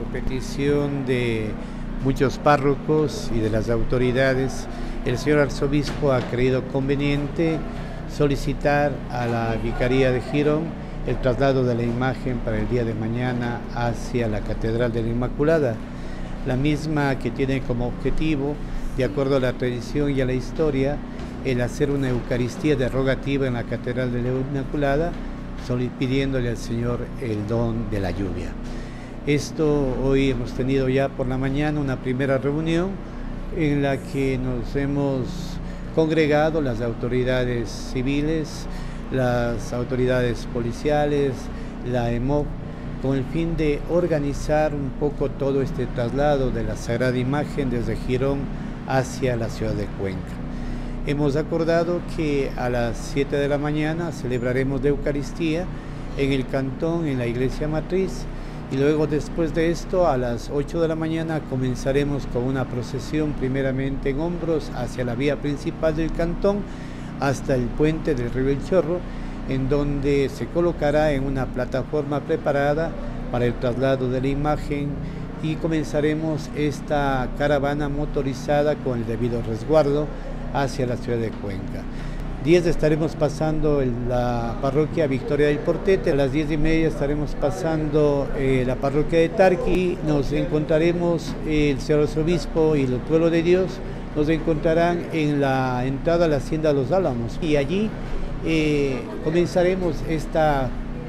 petición de muchos párrocos y de las autoridades, el señor arzobispo ha creído conveniente solicitar a la Vicaría de Girón el traslado de la imagen para el día de mañana hacia la Catedral de la Inmaculada, la misma que tiene como objetivo, de acuerdo a la tradición y a la historia, el hacer una Eucaristía de rogativa en la Catedral de la Inmaculada, pidiéndole al Señor el don de la lluvia. Esto hoy hemos tenido ya por la mañana una primera reunión en la que nos hemos congregado las autoridades civiles, las autoridades policiales, la EMOB, con el fin de organizar un poco todo este traslado de la Sagrada Imagen desde Girón hacia la ciudad de Cuenca. Hemos acordado que a las 7 de la mañana celebraremos la Eucaristía en el cantón, en la iglesia matriz, y luego después de esto a las 8 de la mañana comenzaremos con una procesión primeramente en hombros hacia la vía principal del cantón hasta el puente del río El Chorro, en donde se colocará en una plataforma preparada para el traslado de la imagen y comenzaremos esta caravana motorizada con el debido resguardo hacia la ciudad de Cuenca. 10 estaremos pasando en la parroquia Victoria del Portete, a las 10:30 estaremos pasando la parroquia de Tarqui, nos encontraremos el señor arzobispo y el pueblo de Dios, nos encontrarán en la entrada a la Hacienda Los Álamos y allí comenzaremos esta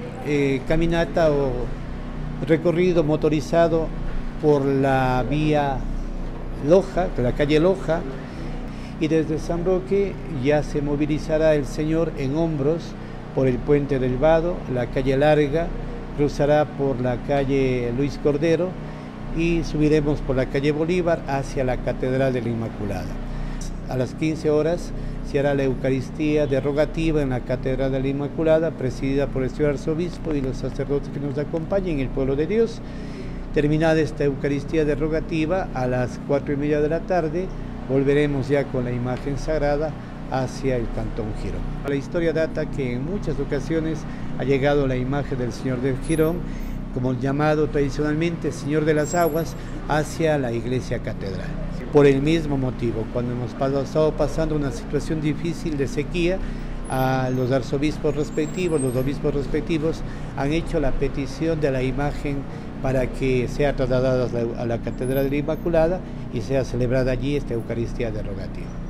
caminata o recorrido motorizado por la vía Loja, la calle Loja, y desde San Roque ya se movilizará el Señor en hombros por el puente del Vado, la calle Larga, cruzará por la calle Luis Cordero y subiremos por la calle Bolívar hacia la Catedral de la Inmaculada. A las 15 horas se hará la Eucaristía de rogativa en la Catedral de la Inmaculada, presidida por el señor arzobispo y los sacerdotes que nos acompañen, el pueblo de Dios. Terminada esta Eucaristía de rogativa, a las 4:30 de la tarde, volveremos ya con la imagen sagrada hacia el cantón Girón. La historia data que en muchas ocasiones ha llegado la imagen del Señor de Girón, como llamado tradicionalmente Señor de las Aguas, hacia la iglesia catedral. Por el mismo motivo, cuando hemos estado pasando una situación difícil de sequía, a los arzobispos respectivos, los obispos respectivos, han hecho la petición de la imagen para que sea trasladada a la Catedral de la Inmaculada y sea celebrada allí esta Eucaristía de rogativa.